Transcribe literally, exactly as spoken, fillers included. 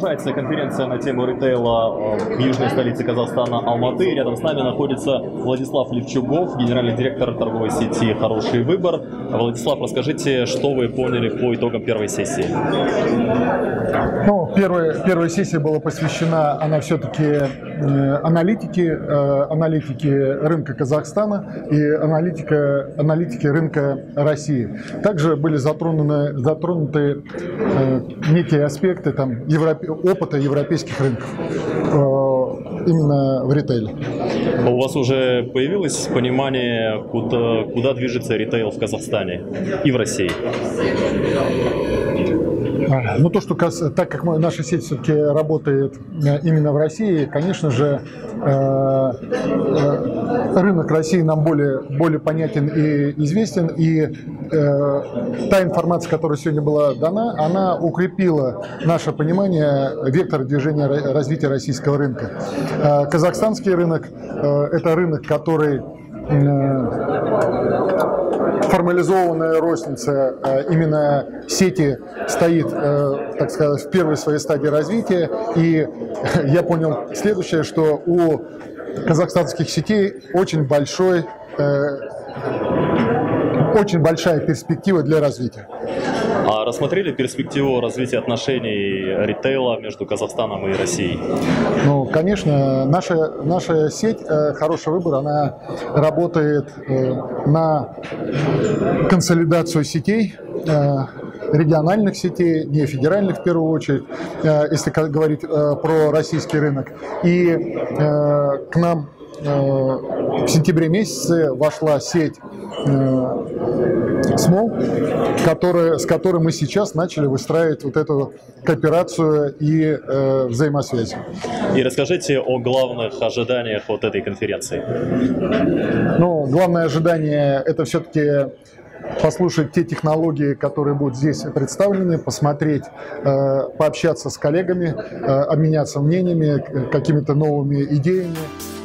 Продолжается конференция на тему ритейла в южной столице Казахстана Алматы. Рядом с нами находится Владислав Левчугов, генеральный директор торговой сети «Хороший выбор». Владислав, расскажите, что вы поняли по итогам первой сессии? Ну, первая, первая сессия была посвящена, она все-таки э, аналитике, э, аналитике рынка Казахстана и аналитика, аналитике рынка России. Также были затронуты, затронуты э, некие аспекты там, европе, опыта европейских рынков э, именно в ритейле. У вас уже появилось понимание, куда, куда движется ритейл в Казахстане и в России? Ну, то, что, так как мы, наша сеть все-таки работает именно в России, конечно же, э, э, рынок России нам более, более понятен и известен, и э, та информация, которая сегодня была дана, она укрепила наше понимание вектора движения развития российского рынка. Э, казахстанский рынок э, – это рынок, который формализованная розница именно сети стоит, так сказать, в первой своей стадии развития. И я понял следующее, что у казахстанских сетей очень большой, очень большая перспектива для развития. А рассмотрели перспективу развития отношений ритейла между Казахстаном и Россией? Ну, конечно, наша, наша сеть «Хороший выбор», она работает на консолидацию сетей, региональных сетей, не федеральных в первую очередь, если говорить про российский рынок. И к нам в сентябре месяце вошла сеть Смол, которая, с которой мы сейчас начали выстраивать вот эту кооперацию и э, взаимосвязь. И расскажите о главных ожиданиях вот этой конференции. Ну, главное ожидание – это все-таки послушать те технологии, которые будут здесь представлены, посмотреть, э, пообщаться с коллегами, э, обменяться мнениями, какими-то новыми идеями.